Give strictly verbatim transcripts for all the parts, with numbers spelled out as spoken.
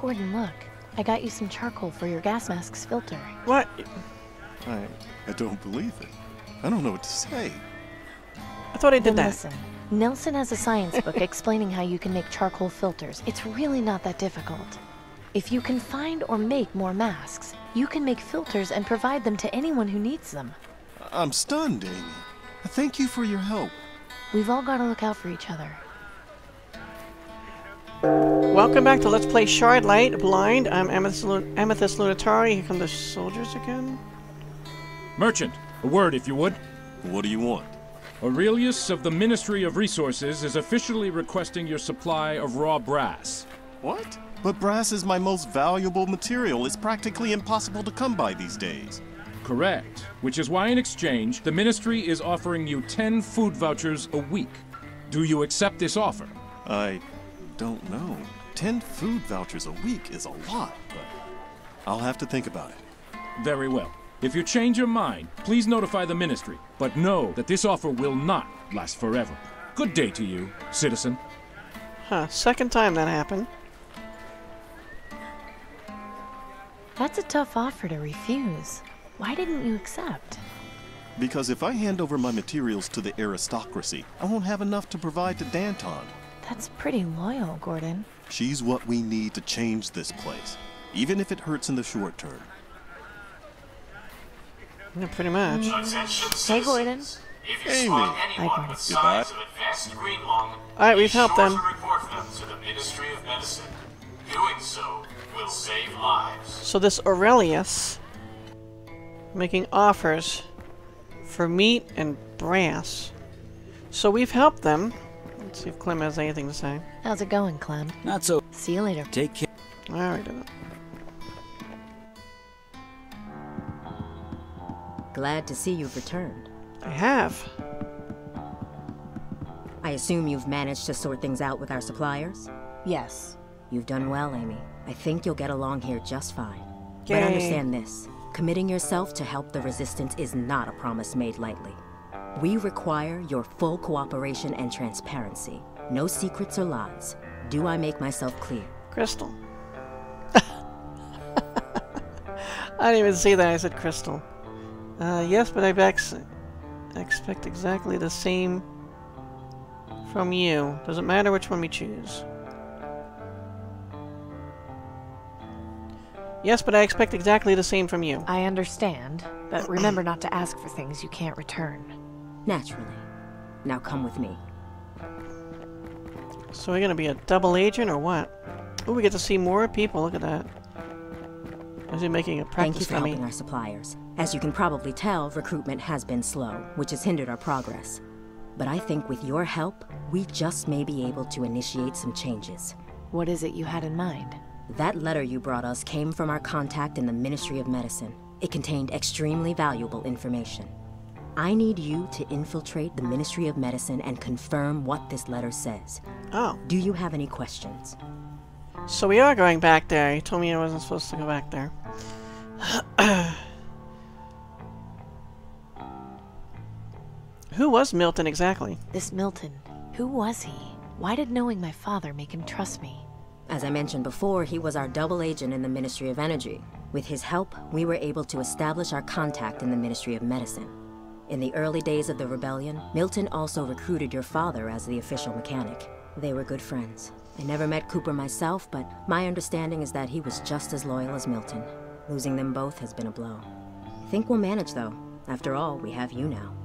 Gordon, look. I got you some charcoal for your gas mask's filter. What? I, I don't believe it. I don't know what to say. I thought I did Then that. Listen, Nelson has a science book explaining how you can make charcoal filters. It's really not that difficult. If you can find or make more masks, you can make filters and provide them to anyone who needs them. I'm stunned, Amy. Thank you for your help. We've all got to look out for each other. Welcome back to Let's Play Shardlight Blind. I'm Amethyst, Amethyst Lunatari. Here come the soldiers again. Merchant, a word if you would. What do you want? Aurelius of the Ministry of Resources is officially requesting your supply of raw brass. What? But brass is my most valuable material. It's practically impossible to come by these days. Correct. Which is why in exchange, the Ministry is offering you ten food vouchers a week. Do you accept this offer? I don't know. Ten food vouchers a week is a lot, but I'll have to think about it. Very well. If you change your mind, please notify the Ministry. But know that this offer will not last forever. Good day to you, citizen. Huh, second time that happened. That's a tough offer to refuse. Why didn't you accept? Because if I hand over my materials to the aristocracy, I won't have enough to provide to Danton. That's pretty loyal, Gordon. She's what we need to change this place, even if it hurts in the short term. Yeah, pretty much. Hey, Gordon. Amy. Hi, Gordon. Goodbye. Alright, we've helped them. Report them to the Ministry of Medicine. Doing so will save lives. So this Aurelius making offers for meat and brass. So we've helped them. Let's see if Clem has anything to say. How's it going, Clem? Not so. See you later. Take care. Alright. Glad to see you've returned. I have. I assume you've managed to sort things out with our suppliers? Yes. You've done well, Amy. I think you'll get along here just fine. Yay. But understand this. Committing yourself to help the Resistance is not a promise made lightly. We require your full cooperation and transparency. No secrets or lies. Do I make myself clear? Crystal. I didn't even see that. I said Crystal. Uh, yes, but I ex expect exactly the same from you. Doesn't matter which one we choose. Yes, but I expect exactly the same from you. I understand, but remember not to ask for things you can't return. Naturally. Now come with me. So we're gonna be a double agent or what? Oh, we get to see more people. Look at that. Is he making a Thank practice you for dummy? helping our suppliers. As you can probably tell, recruitment has been slow, which has hindered our progress. But I think with your help, we just may be able to initiate some changes. What is it you had in mind? That letter you brought us came from our contact in the Ministry of Medicine. It contained extremely valuable information. I need you to infiltrate the Ministry of Medicine and confirm what this letter says. Oh. Do you have any questions? So we are going back there. He told me I wasn't supposed to go back there. Who was Milton exactly? This Milton, who was he? Why did knowing my father make him trust me? As I mentioned before, he was our double agent in the Ministry of Energy. With his help, we were able to establish our contact in the Ministry of Medicine. In the early days of the rebellion, Milton also recruited your father as the official mechanic. They were good friends. I never met Cooper myself, but my understanding is that he was just as loyal as Milton. Losing them both has been a blow. I think we'll manage, though. After all, we have you now.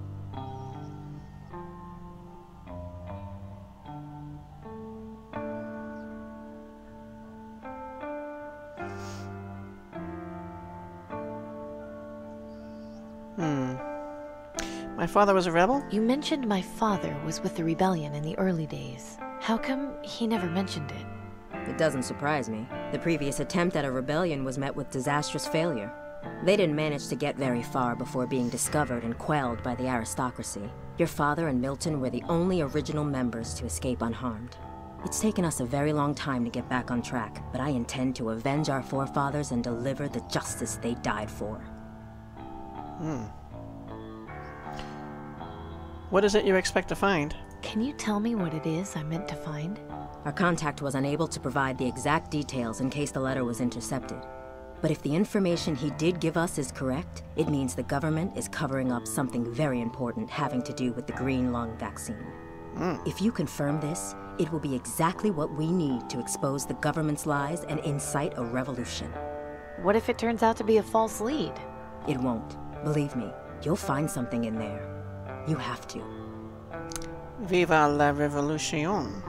Hmm. My father was a rebel? You mentioned my father was with the rebellion in the early days. How come he never mentioned it? It doesn't surprise me. The previous attempt at a rebellion was met with disastrous failure. They didn't manage to get very far before being discovered and quelled by the aristocracy. Your father and Milton were the only original members to escape unharmed. It's taken us a very long time to get back on track, but I intend to avenge our forefathers and deliver the justice they died for. Hmm. What is it you expect to find? Can you tell me what it is I meant to find? Our contact was unable to provide the exact details in case the letter was intercepted. But if the information he did give us is correct, it means the government is covering up something very important having to do with the green lung vaccine. Mm. If you confirm this, it will be exactly what we need to expose the government's lies and incite a revolution. What if it turns out to be a false lead? It won't. Believe me, you'll find something in there. You have to. Viva la revolution.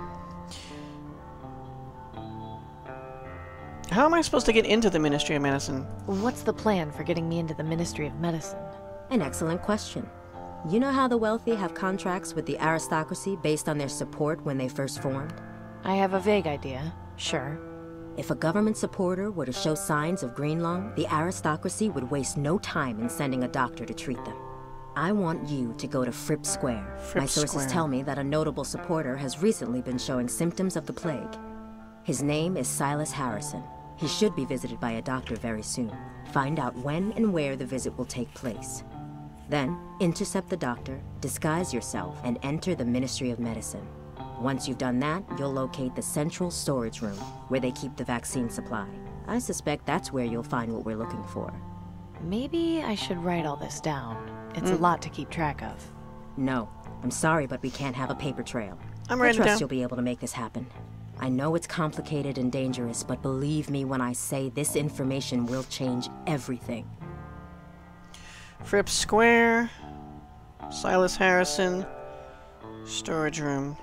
How am I supposed to get into the Ministry of Medicine? What's the plan for getting me into the Ministry of Medicine? An excellent question. You know how the wealthy have contracts with the aristocracy based on their support when they first formed? I have a vague idea, sure. If a government supporter were to show signs of green lung, the aristocracy would waste no time in sending a doctor to treat them. I want you to go to Fripp Square. Fripp My sources Square. tell me that a notable supporter has recently been showing symptoms of the plague. His name is Silas Harrison. He should be visited by a doctor very soon. Find out when and where the visit will take place. Then, intercept the doctor, disguise yourself, and enter the Ministry of Medicine. Once you've done that, you'll locate the central storage room, where they keep the vaccine supply. I suspect that's where you'll find what we're looking for. Maybe I should write all this down. It's mm. a lot to keep track of. No. I'm sorry, but we can't have a paper trail. I'm writing I trust down. You'll be able to make this happen. I know it's complicated and dangerous, but believe me when I say this information will change everything. Fripp Square, Silas Harrison, storage room.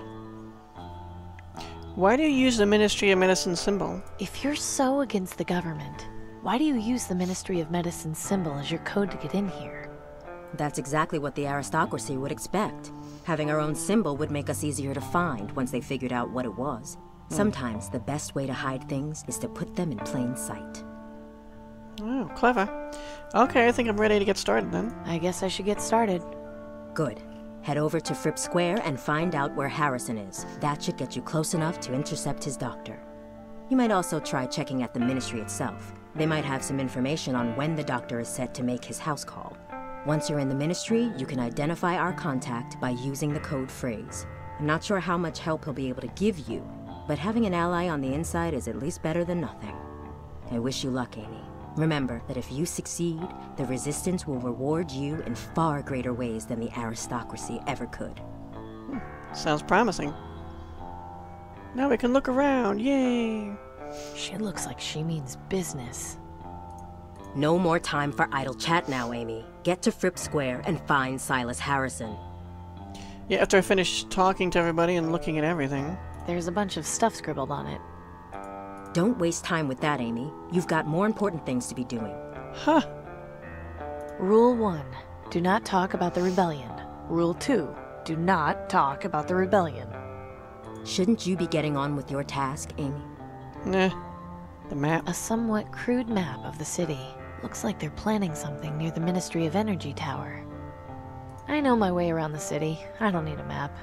Why do you use the Ministry of Medicine symbol? If you're so against the government, why do you use the Ministry of Medicine symbol as your code to get in here? That's exactly what the aristocracy would expect. Having our own symbol would make us easier to find once they figured out what it was. Hmm. Sometimes the best way to hide things is to put them in plain sight. Oh, clever. Okay, I think I'm ready to get started then. I guess I should get started. Good. Head over to Fripp Square and find out where Harrison is. That should get you close enough to intercept his doctor. You might also try checking at the ministry itself. They might have some information on when the doctor is set to make his house call. Once you're in the ministry, you can identify our contact by using the code phrase. I'm not sure how much help he'll be able to give you, but having an ally on the inside is at least better than nothing. I wish you luck, Amy. Remember that if you succeed, the Resistance will reward you in far greater ways than the aristocracy ever could. Hmm. Sounds promising. Now we can look around, yay! She looks like she means business. No more time for idle chat now, Amy. Get to Fripp Square and find Silas Harrison. Yeah, after I finish talking to everybody and looking at everything. There's a bunch of stuff scribbled on it. Don't waste time with that, Amy. You've got more important things to be doing. Huh. Rule one. Do not talk about the rebellion. Rule two. Do not talk about the rebellion. Shouldn't you be getting on with your task, Amy? Nah. The map. A somewhat crude map of the city. Looks like they're planning something near the Ministry of Energy Tower. I know my way around the city. I don't need a map.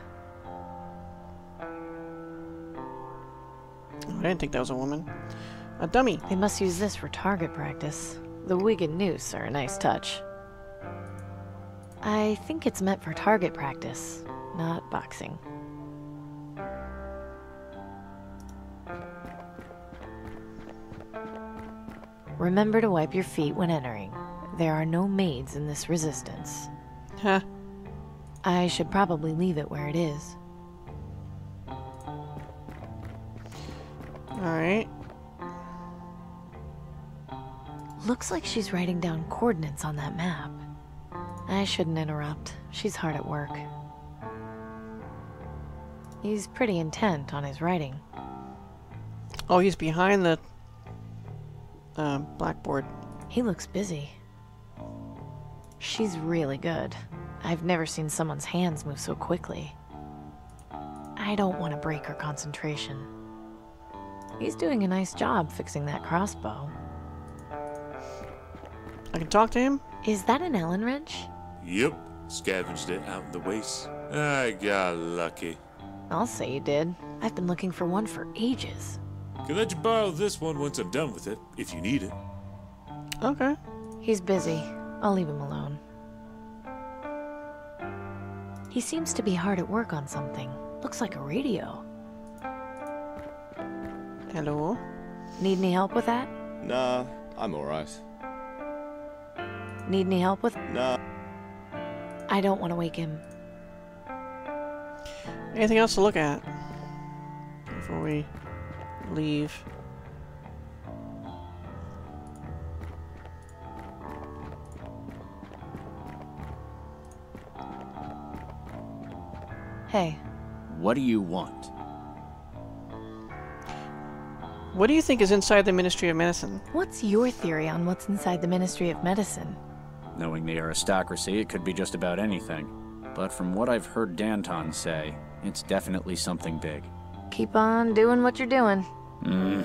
Oh, I didn't think that was a woman. A dummy. They must use this for target practice. The wig and noose are a nice touch. I think it's meant for target practice, not boxing. Remember to wipe your feet when entering. There are no maids in this resistance. Huh. I should probably leave it where it is. Alright. Looks like she's writing down coordinates on that map. I shouldn't interrupt. She's hard at work. He's pretty intent on his writing. Oh, he's behind the uh, blackboard. He looks busy. She's really good. I've never seen someone's hands move so quickly. I don't want to break her concentration. He's doing a nice job fixing that crossbow. I can talk to him? Is that an Allen wrench? Yep. Scavenged it out in the waste. I got lucky. I'll say you did. I've been looking for one for ages. Can let you borrow this one once I'm done with it, if you need it. Okay. He's busy. I'll leave him alone. He seems to be hard at work on something. Looks like a radio. Hello? Need any help with that? Nah, I'm alright. Need any help with... Nah. I don't want to wake him. Anything else to look at before we leave? Hey. What do you want? What do you think is inside the Ministry of Medicine? What's your theory on what's inside the Ministry of Medicine? Knowing the aristocracy, it could be just about anything. But from what I've heard Danton say, it's definitely something big. Keep on doing what you're doing. Hmm.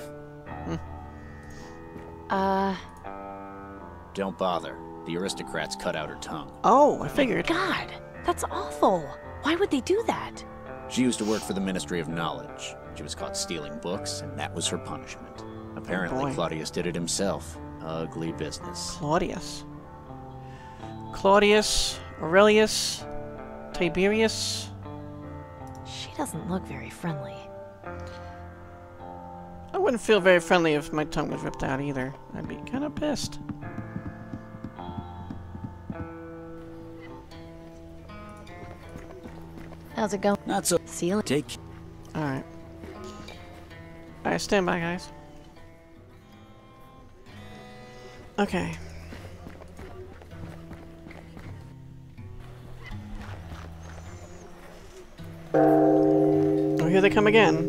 Uh... Don't bother. The aristocrats cut out her tongue. Oh, I figured. God, that's awful. Why would they do that? She used to work for the Ministry of Knowledge. She was caught stealing books, and that was her punishment. Apparently, boy. Claudius did it himself. Ugly business. Claudius. Claudius, Aurelius, Tiberius. She doesn't look very friendly. I wouldn't feel very friendly if my tongue was ripped out either. I'd be kind of pissed. How's it going? Not so. Ceiling. Take. Alright. Alright, stand by, guys. Okay. Oh, here they come again.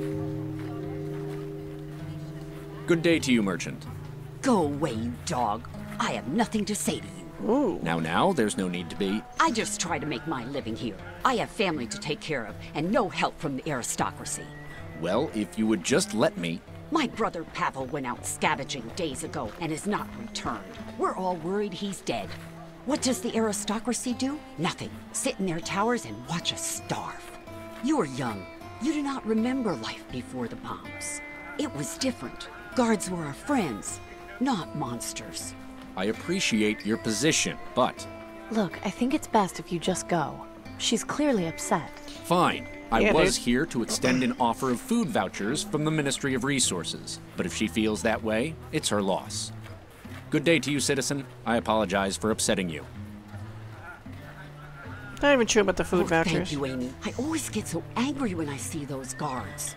Good day to you, merchant. Go away, you dog. I have nothing to say to you. Ooh. Now, now, there's no need to be. I just try to make my living here. I have family to take care of, and no help from the aristocracy. Well, if you would just let me. My brother Pavel went out scavenging days ago and has not returned. We're all worried he's dead. What does the aristocracy do? Nothing. Sit in their towers and watch us starve. You are young. You do not remember life before the bombs. It was different. Guards were our friends, not monsters. I appreciate your position, but... Look, I think it's best if you just go. She's clearly upset. Fine. I Yeah, was dude. here to extend an offer of food vouchers from the Ministry of Resources. But if she feels that way, it's her loss. Good day to you, citizen. I apologize for upsetting you. Not even sure about the food Oh, vouchers. thank you, Amy. I always get so angry when I see those guards.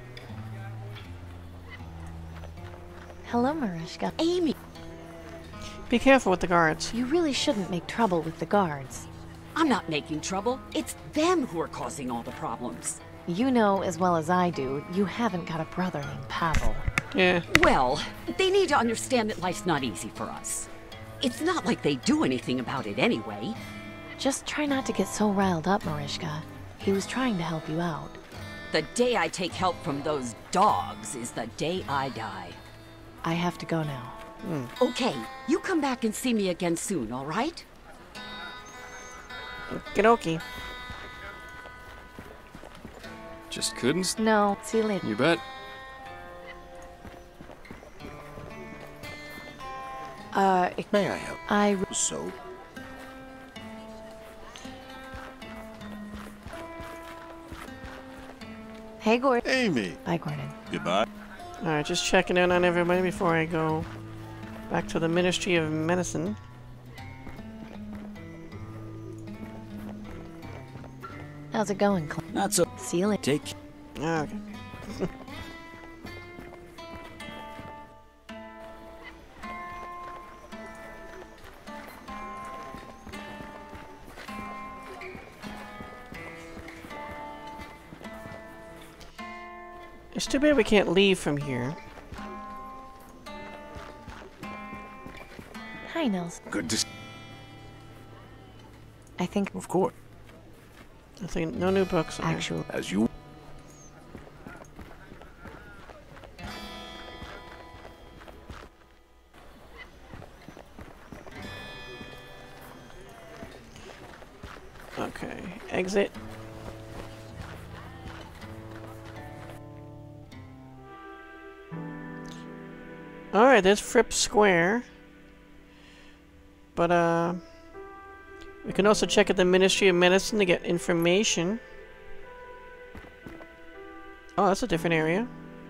Hello, Mariska. Amy! Be careful with the guards. You really shouldn't make trouble with the guards. I'm not making trouble. It's them who are causing all the problems. You know as well as I do, you haven't got a brother named Pavel. Yeah. Well, they need to understand that life's not easy for us. It's not like they do anything about it anyway. Just try not to get so riled up, Mariska. He was trying to help you out. The day I take help from those dogs is the day I die. I have to go now. Okay, you come back and see me again soon, all right? Okie dokie. Just couldn't. s- No, see you later. You bet. Uh, May I help? I... So? Hey, Gordon. Amy. Bye, Gordon. Goodbye. Alright, just checking in on everybody before I go back to the Ministry of Medicine. How's it going, Cl- Not so. See you later. Take. Ah, okay. It's too bad we can't leave from here. Hi, Nils. Good to s- I think... Of course. I think no new books. Okay. Actually... As you... Okay, exit. Alright, there's Fripp Square. But, uh... We can also check at the Ministry of Medicine to get information. Oh, that's a different area.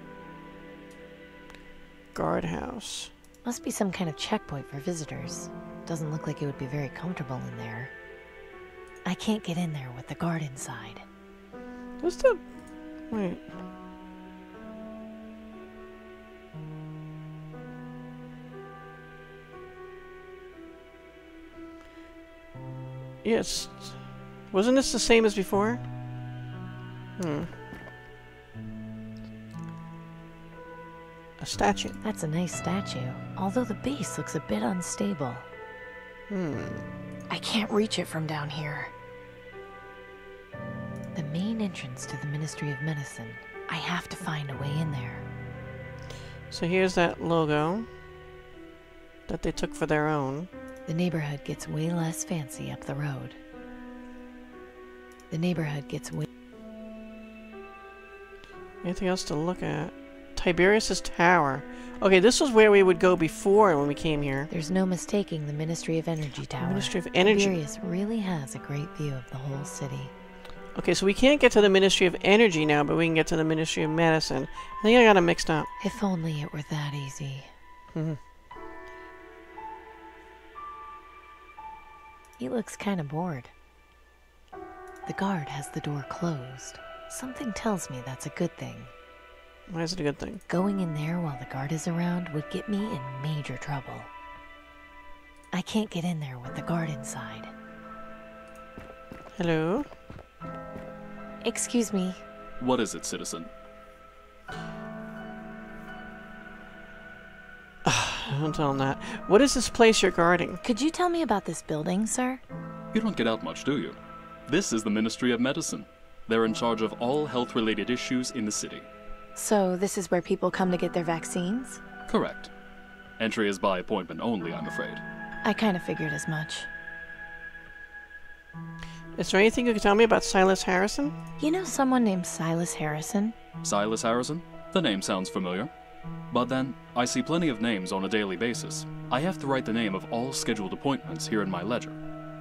Guardhouse. Must be some kind of checkpoint for visitors. Doesn't look like it would be very comfortable in there. I can't get in there with the guard inside. What's the... Wait. Yes. Wasn't this the same as before? Hmm. A statue. That's a nice statue, although the base looks a bit unstable. Hmm. I can't reach it from down here. The main entrance to the Ministry of Medicine. I have to find a way in there. So here's that logo that they took for their own. The neighborhood gets way less fancy up the road. The neighborhood gets way... Anything else to look at? Tiberius's Tower. Okay, this was where we would go before when we came here. There's no mistaking the Ministry of Energy Tower. Ministry of Energy. Tiberius really has a great view of the whole city. Okay, so we can't get to the Ministry of Energy now, but we can get to the Ministry of Medicine. I think I got them mixed up. If only it were that easy. Mm-hmm. He looks kind of bored. The guard has the door closed. Something tells me that's a good thing. Why is it a good thing? Going in there while the guard is around would get me in major trouble. I can't get in there with the guard inside. Hello? Excuse me. What is it, citizen? Don't tell him that. What is this place you're guarding? Could you tell me about this building, sir? You don't get out much, do you? This is the Ministry of Medicine. They're in charge of all health-related issues in the city. So this is where people come to get their vaccines? Correct. Entry is by appointment only, I'm afraid. I kind of figured as much. Is there anything you can tell me about Silas Harrison? You know someone named Silas Harrison? Silas Harrison? The name sounds familiar. But then, I see plenty of names on a daily basis. I have to write the name of all scheduled appointments here in my ledger.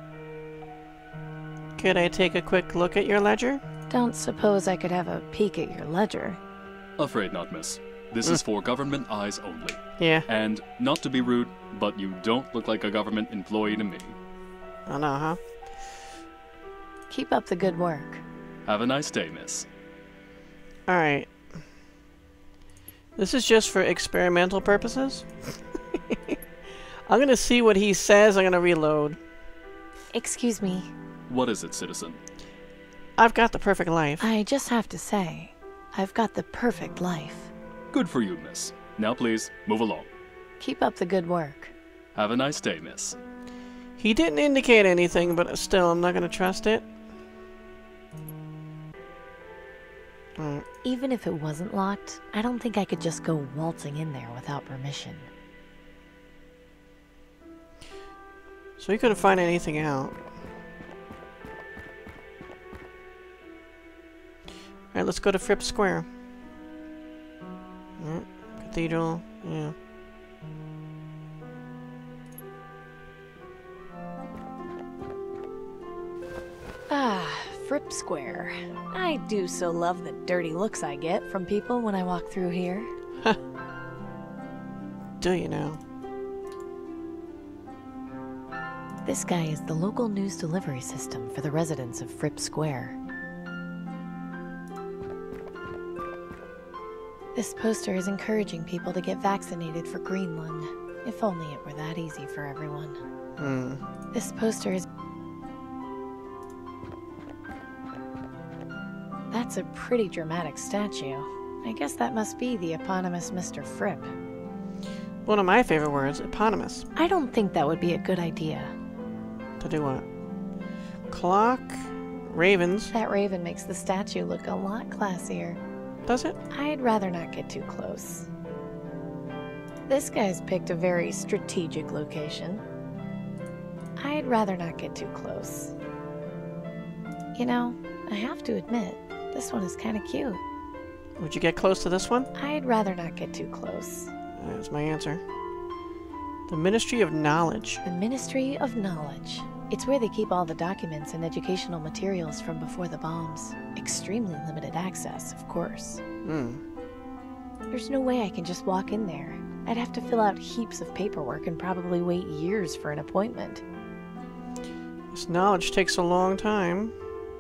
Could I take a quick look at your ledger? Don't suppose I could have a peek at your ledger. Afraid not, miss. This is for government eyes only. Yeah. And, not to be rude, but you don't look like a government employee to me. Oh no, huh? Keep up the good work. Have a nice day, miss. Alright. This is just for experimental purposes. I'm gonna see what he says. I'm gonna reload. Excuse me. What is it, citizen? I've got the perfect life. I just have to say, I've got the perfect life. Good for you, miss. Now please, move along. Keep up the good work. Have a nice day, miss. He didn't indicate anything, but still, I'm not gonna trust it. Right. Even if it wasn't locked, I don't think I could just go waltzing in there without permission. So you couldn't find anything out. Alright, let's go to Fripp Square. Right. Cathedral, yeah. Ah, Fripp Square. I do so love the dirty looks I get from people when I walk through here. Do you now? This guy is the local news delivery system for the residents of Fripp Square. This poster is encouraging people to get vaccinated for Greenland. If only it were that easy for everyone. Hmm. This poster is... That's a pretty dramatic statue. I guess that must be the eponymous Mister Fripp. One of my favorite words, eponymous. I don't think that would be a good idea. To do what? Clock, ravens. That raven makes the statue look a lot classier. Does it? I'd rather not get too close. This guy's picked a very strategic location. I'd rather not get too close. You know, I have to admit, this one is kind of cute. Would you get close to this one? I'd rather not get too close. That's my answer. The Ministry of Knowledge. The Ministry of Knowledge. It's where they keep all the documents and educational materials from before the bombs. Extremely limited access, of course. Hmm. There's no way I can just walk in there. I'd have to fill out heaps of paperwork and probably wait years for an appointment. This knowledge takes a long time.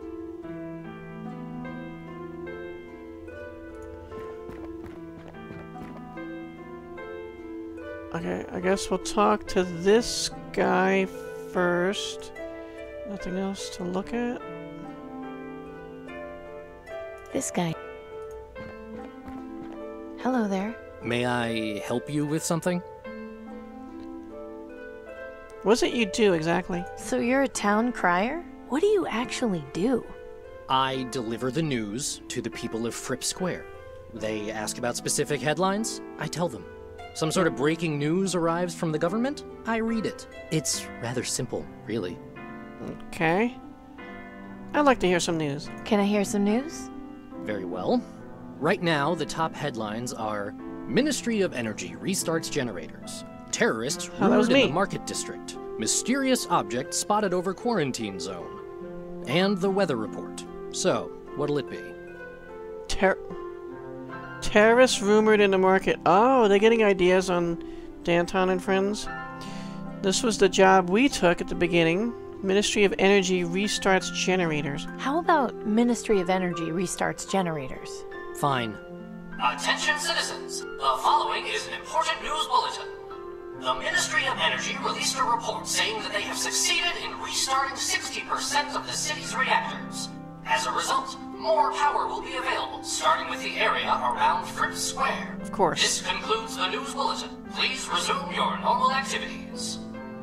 Okay, I guess we'll talk to this guy first. Nothing else to look at? This guy. Hello there. May I help you with something? What's it you do exactly? So you're a town crier? What do you actually do? I deliver the news to the people of Fripp Square. They ask about specific headlines, I tell them. Some sort of breaking news arrives from the government, I read it. It's rather simple, really. Okay. I'd like to hear some news. Can I hear some news? Very well. Right now, the top headlines are Ministry of Energy restarts generators. Terrorists Oh, that was rumored in me. the market district. Mysterious object spotted over quarantine zone. And the weather report. So, what'll it be? Ter Terrorists rumored in the market. Oh, they're getting ideas on Danton and Friends. This was the job we took at the beginning. Ministry of Energy restarts generators. How about Ministry of Energy restarts generators? Fine. Attention citizens, the following is an important news bulletin. The Ministry of Energy released a report saying that they have succeeded in restarting sixty percent of the city's reactors. As a result, more power will be available, starting with the area around Fripp Square. Of course. This concludes the news bulletin. Please resume your normal activities.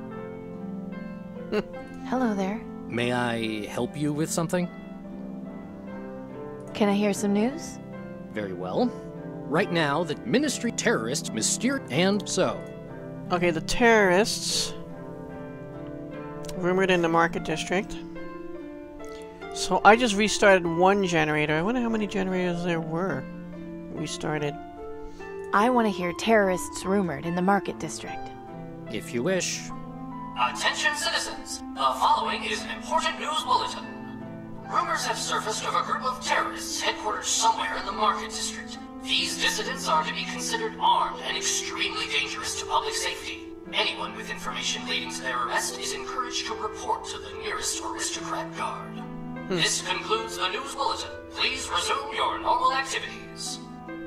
Hello there. May I help you with something? Can I hear some news? Very well. Right now, the Ministry terrorists mysterious and so. Okay, the terrorists rumored in the market district. So I just restarted one generator. I wonder how many generators there were restarted. I want to hear terrorists rumored in the market district. If you wish. Attention citizens, the following is an important news bulletin. Rumors have surfaced of a group of terrorists headquartered somewhere in the market district. These dissidents are to be considered armed and extremely dangerous to public safety. Anyone with information leading to their arrest is encouraged to report to the nearest aristocrat guard. Hmm. This concludes the news bulletin. Please resume your normal activities.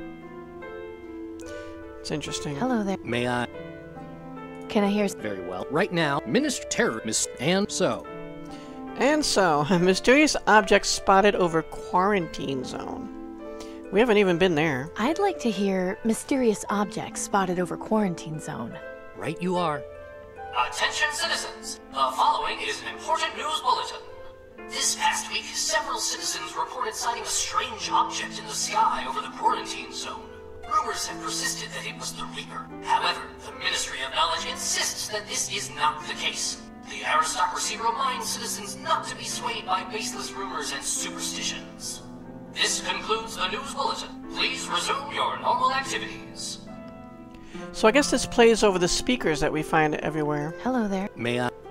It's interesting. Hello there. May I? Can I hear? Very well. Right now, Minister terrorists and so. And so, a mysterious object spotted over quarantine zone. We haven't even been there. I'd like to hear mysterious objects spotted over quarantine zone. Right you are. Attention citizens, the following is an important news bulletin. This past week, several citizens reported sighting a strange object in the sky over the quarantine zone. Rumors have persisted that it was the Reaper. However, the Ministry of Knowledge insists that this is not the case. The aristocracy reminds citizens not to be swayed by baseless rumors and superstitions. This concludes the news bulletin. Please resume your normal activities. So I guess this plays over the speakers that we find everywhere. Hello there. May I?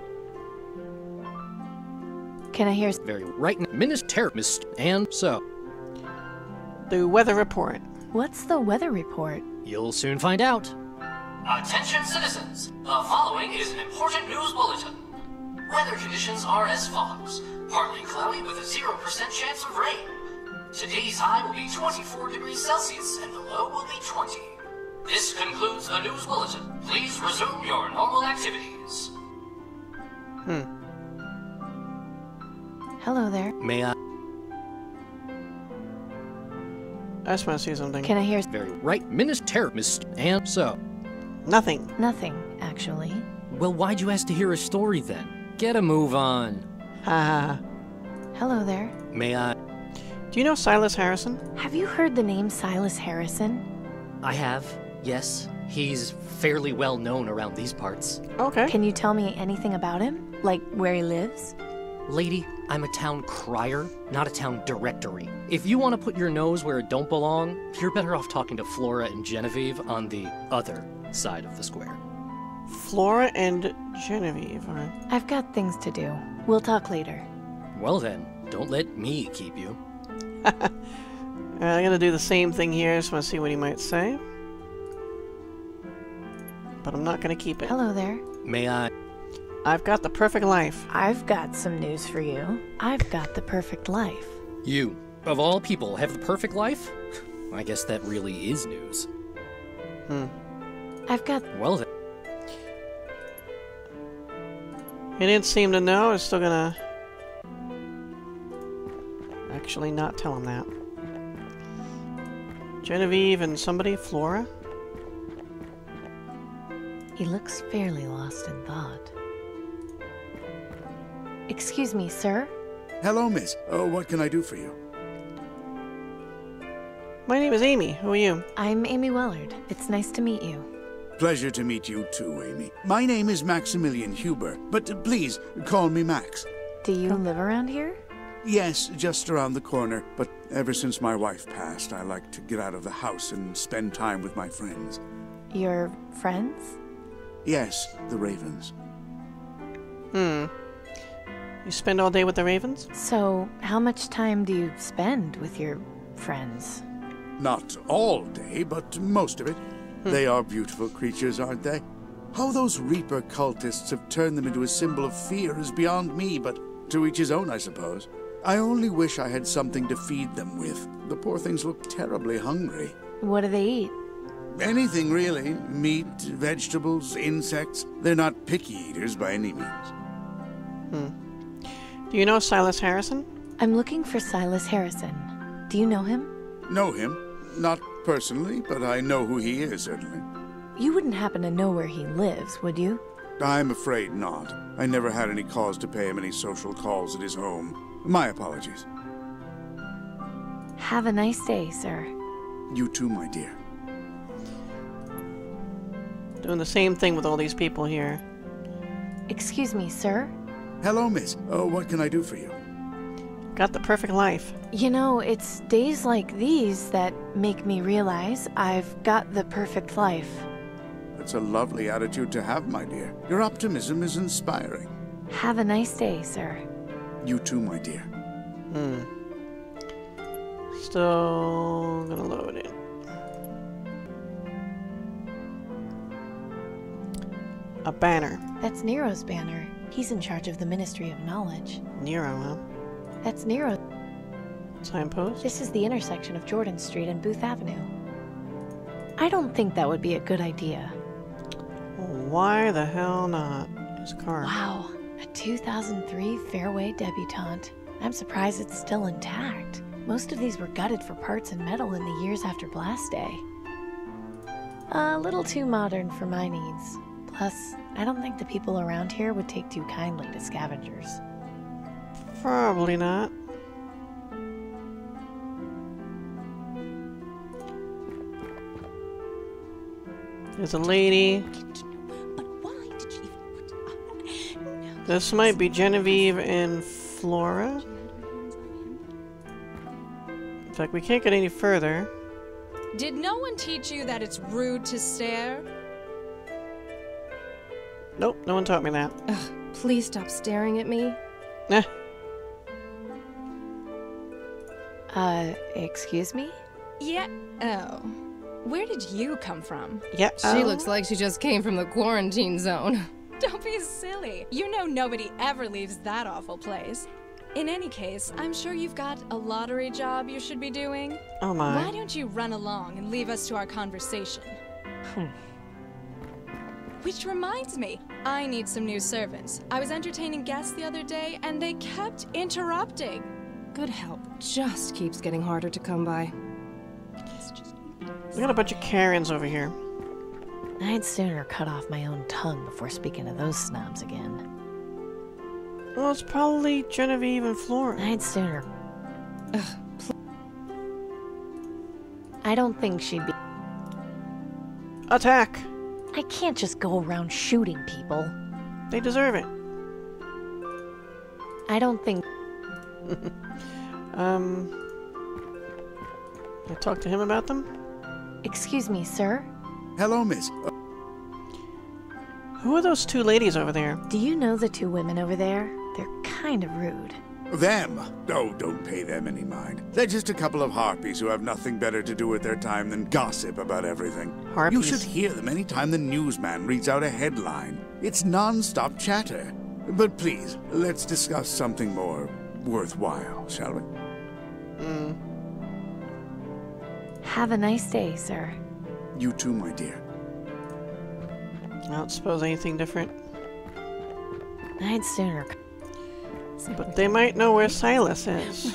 Can I hear? Very right. Minister terrorist and so. The weather report. What's the weather report? You'll soon find out. Attention citizens, the following is an important news bulletin. Weather conditions are as follows. Partly cloudy with a zero percent chance of rain. Today's high will be twenty-four degrees Celsius and the low will be twenty. This concludes the news bulletin. Please resume your normal activities. Hmm. Hello there. May I? I just want to see something. Can I hear? Very right. Minister terrorist and so. Nothing. Nothing, actually. Well, why'd you ask to hear a story then? Get a move on. Ha ha. Hello there. May I? Do you know Silas Harrison? Have you heard the name Silas Harrison? I have, yes. He's fairly well known around these parts. Okay. Can you tell me anything about him? Like where he lives? Lady, I'm a town crier, not a town directory. If you want to put your nose where it don't belong, you're better off talking to Flora and Genevieve on the other side of the square. Flora and Genevieve. All right. I've got things to do. We'll talk later. Well then, don't let me keep you. uh, I'm gonna do the same thing here. Just want to see what he might say. But I'm not gonna keep it. Hello there. May I? I've got the perfect life. I've got some news for you. I've got the perfect life. You, of all people, have the perfect life? I guess that really is news. Hmm. I've got... Well then. He didn't seem to know. I was still gonna... actually not tell him that. Genevieve and somebody? Flora? He looks fairly lost in thought. Excuse me, sir? Hello, miss. Oh, what can I do for you? My name is Amy. Who are you? I'm Amy Wellard. It's nice to meet you. Pleasure to meet you too, Amy. My name is Maximilian Huber, but please call me Max. Do you live around here? Yes, just around the corner, but ever since my wife passed, I like to get out of the house and spend time with my friends. Your friends? Yes, the Ravens. Hmm. You spend all day with the Ravens? So, how much time do you spend with your friends? Not all day, but most of it. Hmm. They are beautiful creatures, aren't they? How those Reaper cultists have turned them into a symbol of fear is beyond me, but to each his own, I suppose. I only wish I had something to feed them with. The poor things look terribly hungry. What do they eat? Anything, really. Meat, vegetables, insects. They're not picky eaters by any means. Hmm. Do you know Silas Harrison? I'm looking for Silas Harrison. Do you know him? Know him? Not personally, but I know who he is, certainly. You wouldn't happen to know where he lives, would you? I'm afraid not. I never had any cause to pay him any social calls at his home. My apologies. Have a nice day, sir. You too, my dear. Doing the same thing with all these people here. Excuse me, sir? Hello, miss. Oh, what can I do for you? Got the perfect life. You know, it's days like these that make me realize I've got the perfect life. That's a lovely attitude to have, my dear. Your optimism is inspiring. Have a nice day, sir. You too, my dear. Hmm. Still gonna load it. A banner. That's Nero's banner. He's in charge of the Ministry of Knowledge. Nero, huh? That's Nero. Signpost? This is the intersection of Jordan Street and Booth Avenue. I don't think that would be a good idea. Why the hell not? His car. Wow, a two thousand three Fairway Debutante. I'm surprised it's still intact. Most of these were gutted for parts and metal in the years after Blast Day. A little too modern for my needs. Plus, I don't think the people around here would take too kindly to scavengers. Probably not. There's a lady. This might be Genevieve and Flora. In fact, we can't get any further. Did no one teach you that it's rude to stare? Nope, no one taught me that. Ugh, please stop staring at me. Eh. Uh, excuse me? Yeah. Oh. Where did you come from? Yeah. She oh. looks like she just came from the quarantine zone. Don't be silly. You know nobody ever leaves that awful place. In any case, I'm sure you've got a lottery job you should be doing. Oh my. Why don't you run along and leave us to our conversation? Hmm. Which reminds me, I need some new servants. I was entertaining guests the other day, and they kept interrupting. Good help just keeps getting harder to come by. We got a bunch of Karens over here. I'd sooner cut off my own tongue before speaking to those snobs again. Well, it's probably Genevieve and Flora. I'd sooner... Ugh, I don't think she'd be... Attack! I can't just go around shooting people. They deserve it. I don't think... um... I talked to him about them? Excuse me, sir? Hello, miss. Who are those two ladies over there? Do you know the two women over there? They're kind of rude. Them? Oh, don't pay them any mind. They're just a couple of harpies who have nothing better to do with their time than gossip about everything. Harpies? You should hear them any time the newsman reads out a headline. It's non-stop chatter. But please, let's discuss something more worthwhile, shall we? Mm. Have a nice day, sir. You too, my dear. I don't suppose anything different. I'd sooner... But they might know where Silas is.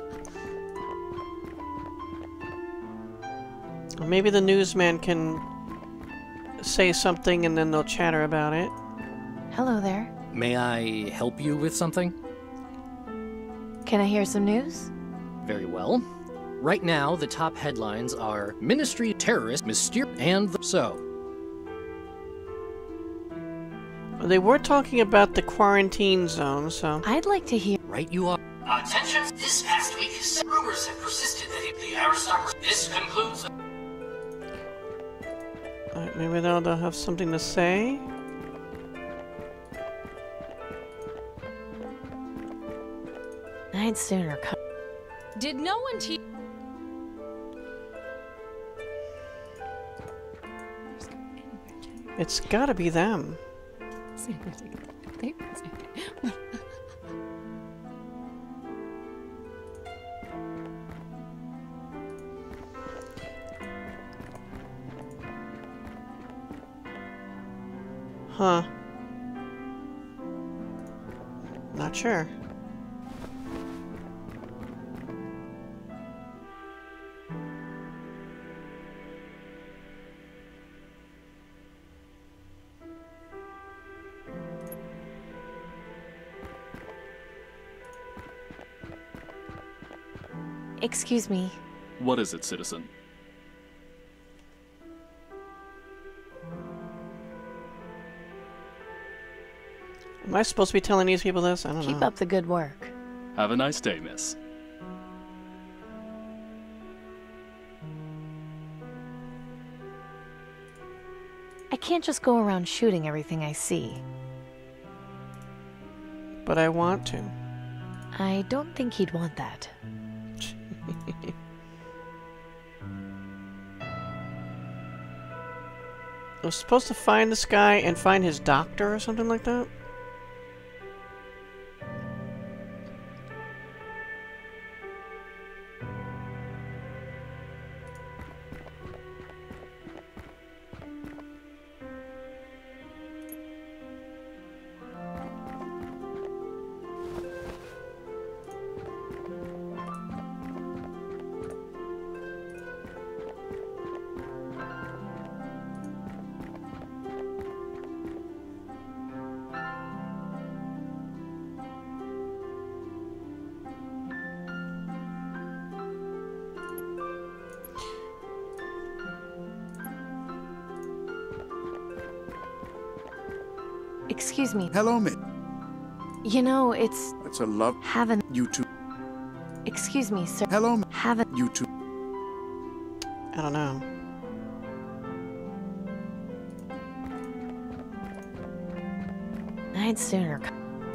Or maybe the newsman can say something and then they'll chatter about it. Hello there. May I help you with something? Can I hear some news? Very well. Right now, the top headlines are Ministry Terrorist, Mysterious, and the... So. They were talking about the quarantine zone, so... I'd like to hear... Right you are. Attention! This past week, rumors have persisted that the aristocracy... This concludes... Alright, maybe they'll, they'll have something to say. I'd sooner come... Did no one teach... It's gotta be them. Huh. Not sure. Excuse me. What is it, citizen? Am I supposed to be telling these people this? I don't know. Keep up the good work. Have a nice day, miss. I can't just go around shooting everything I see. But I want to. I don't think he'd want that. I was supposed to find this guy and find his doctor or something like that? Excuse me. Hello, Mitt. You know, it's... It's a love... Haven't... You too. Excuse me, sir. Hello, Mitt. Haven't... You too. I don't know. I'd sooner come...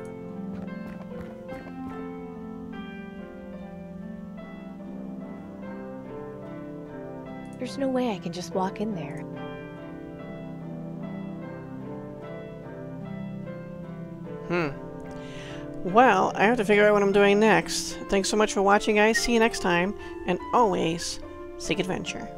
There's no way I can just walk in there. Hmm. Well, I have to figure out what I'm doing next. Thanks so much for watching, guys. See you next time. And always, seek adventure.